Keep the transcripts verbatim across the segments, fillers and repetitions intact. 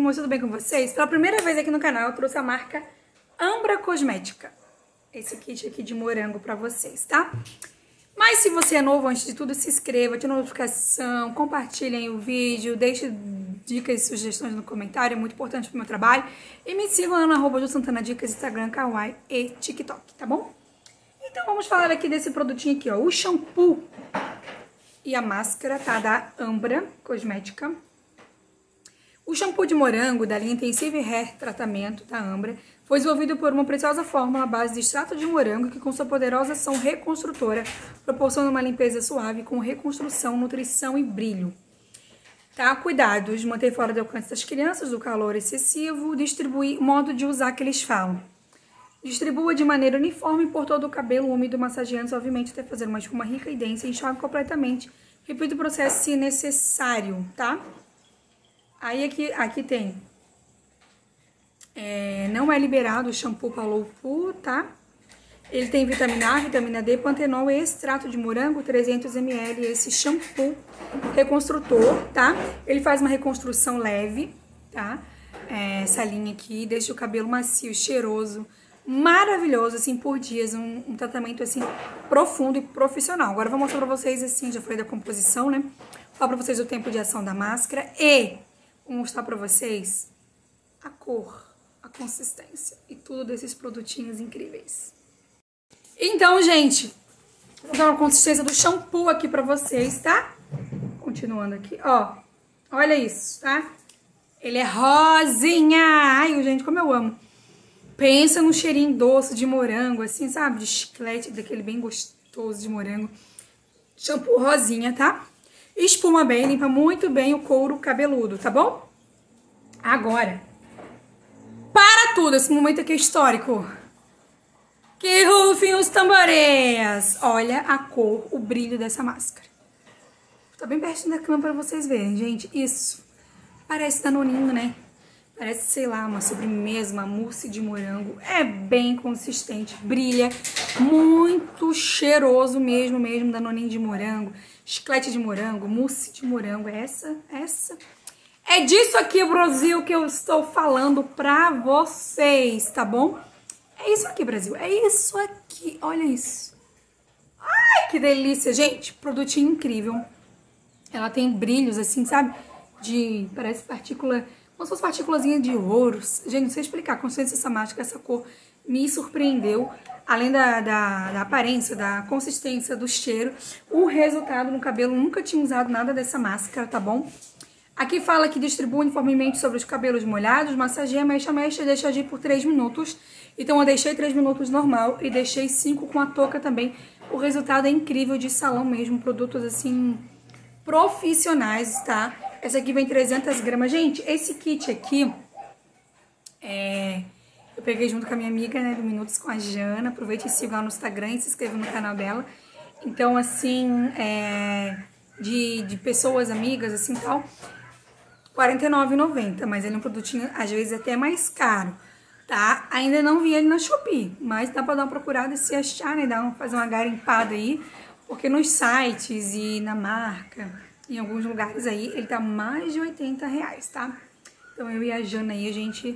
irmãos, tudo bem com vocês? Pela primeira vez aqui no canal eu trouxe a marca Ambra Cosmética. Esse kit aqui de morango pra vocês, tá? Mas se você é novo, antes de tudo, se inscreva, ative a notificação, compartilhem o vídeo, deixe dicas e sugestões no comentário, é muito importante pro meu trabalho. E me sigam lá no arroba Ju Santana Dicas, Instagram, Kawaii e TikTok, tá bom? Então vamos falar aqui desse produtinho aqui, ó, o shampoo e a máscara, tá? Da Ambra Cosmética. O shampoo de morango da linha Intensive Hair Tratamento da Ambra foi desenvolvido por uma preciosa fórmula à base de extrato de morango que, com sua poderosa ação reconstrutora, proporciona uma limpeza suave com reconstrução, nutrição e brilho. Tá? Cuidado de manter fora do alcance das crianças, do calor excessivo, distribuir, modo de usar que eles falam. Distribua de maneira uniforme por todo o cabelo úmido, massageando suavemente até fazer uma espuma rica e densa e enxugue completamente. Repita o processo se necessário, tá? Aí aqui, aqui tem, é, não é liberado o shampoo Paloupu, tá? Ele tem vitamina A, vitamina D, pantenol e extrato de morango, trezentos mililitros, esse shampoo reconstrutor, tá? Ele faz uma reconstrução leve, tá? É, essa linha aqui, deixa o cabelo macio, cheiroso, maravilhoso, assim, por dias, um, um tratamento, assim, profundo e profissional. Agora eu vou mostrar pra vocês, assim, já falei da composição, né? Vou falar pra vocês o tempo de ação da máscara e vou mostrar pra vocês a cor, a consistência e tudo desses produtinhos incríveis. Então, gente, vou dar uma consistência do shampoo aqui pra vocês, tá? Continuando aqui, ó. Olha isso, tá? Ele é rosinha. Ai, gente, como eu amo. Pensa num cheirinho doce de morango, assim, sabe? De chiclete, daquele bem gostoso de morango. Shampoo rosinha, tá? Espuma bem, limpa muito bem o couro cabeludo, tá bom? Agora, para tudo, esse momento aqui é histórico. Que rufem os tamborés! Olha a cor, o brilho dessa máscara. Tá bem pertinho da câmera pra vocês verem, gente. Isso parece danoninho, né? Parece, sei lá, uma sobremesa, uma mousse de morango. É bem consistente, brilha, muito cheiroso mesmo, mesmo, danoninho de morango, chiclete de morango, mousse de morango. Essa, essa... É disso aqui, Brasil, que eu estou falando pra vocês, tá bom? É isso aqui, Brasil, é isso aqui, olha isso. Ai, que delícia, gente, produtinho incrível. Ela tem brilhos, assim, sabe? De, parece partícula... Como se fosse partículazinha de ouro. Gente, não sei explicar. A consistência dessa máscara, essa cor me surpreendeu. Além da, da, da aparência, da consistência, do cheiro. O resultado no cabelo, nunca tinha usado nada dessa máscara, tá bom? Aqui fala que distribui uniformemente sobre os cabelos molhados, massageia, mexe, mexe e deixa agir por três minutos. Então eu deixei três minutos normal e deixei cinco com a touca também. O resultado é incrível, de salão mesmo. Produtos assim, profissionais, tá? Essa aqui vem trezentas gramas. Gente, esse kit aqui, é, eu peguei junto com a minha amiga, né, do Minutos com a Jana. Aproveite e siga lá no Instagram e se inscreva no canal dela. Então, assim, é, de, de pessoas, amigas, assim, tal, quarenta e nove reais e noventa centavos. Mas ele é um produtinho, às vezes, até mais caro, tá? Ainda não vi ele na Shopee, mas dá pra dar uma procurada e se achar, né, dar uma, fazer uma garimpada aí. Porque nos sites e na marca... Em alguns lugares aí, ele tá mais de oitenta reais, tá? Então, eu e a Jana aí, a gente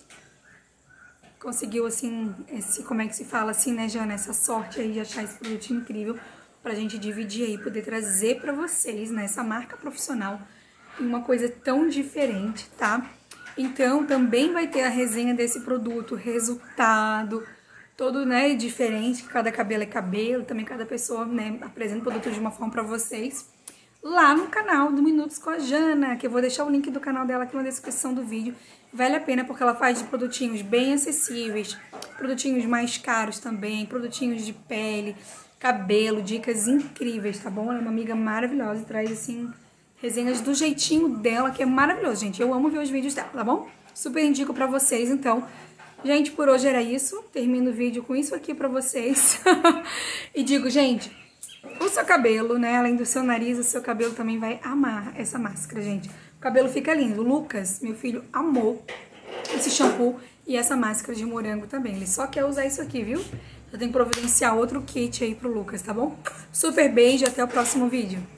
conseguiu, assim, esse, como é que se fala assim, né, Jana? Essa sorte aí de achar esse produto incrível pra gente dividir aí, poder trazer pra vocês, né, essa marca profissional, uma coisa tão diferente, tá? Então, também vai ter a resenha desse produto, resultado, todo, né, diferente, cada cabelo é cabelo, também cada pessoa, né, apresenta o produto de uma forma pra vocês. Lá no canal do Minutos com a Jana, que eu vou deixar o link do canal dela aqui na descrição do vídeo. Vale a pena porque ela faz de produtinhos bem acessíveis, produtinhos mais caros também, produtinhos de pele, cabelo, dicas incríveis, tá bom? Ela é uma amiga maravilhosa e traz, assim, resenhas do jeitinho dela, que é maravilhoso, gente. Eu amo ver os vídeos dela, tá bom? Super indico pra vocês, então. Gente, por hoje era isso. Termino o vídeo com isso aqui pra vocês. E digo, gente... O seu cabelo, né, além do seu nariz, o seu cabelo também vai amar essa máscara, gente. O cabelo fica lindo. O Lucas, meu filho, amou esse shampoo e essa máscara de morango também. Ele só quer usar isso aqui, viu? Eu tenho que providenciar outro kit aí pro Lucas, tá bom? Super beijo, até o próximo vídeo.